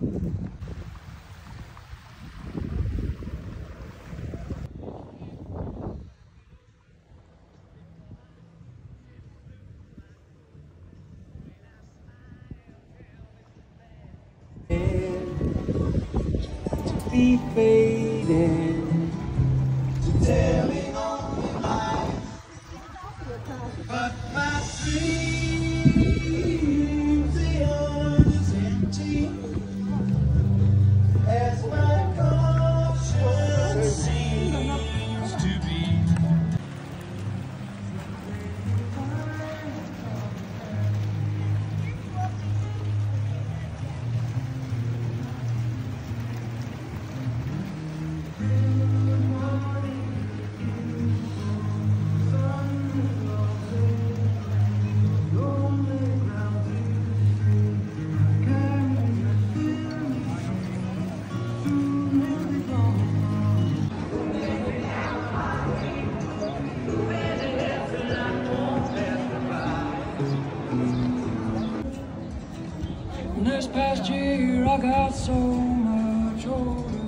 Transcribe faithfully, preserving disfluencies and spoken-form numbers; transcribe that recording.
To be fading, to telling on my life, but my dreams, they are as empty as my conscience seems to be. And this past year I got so much older.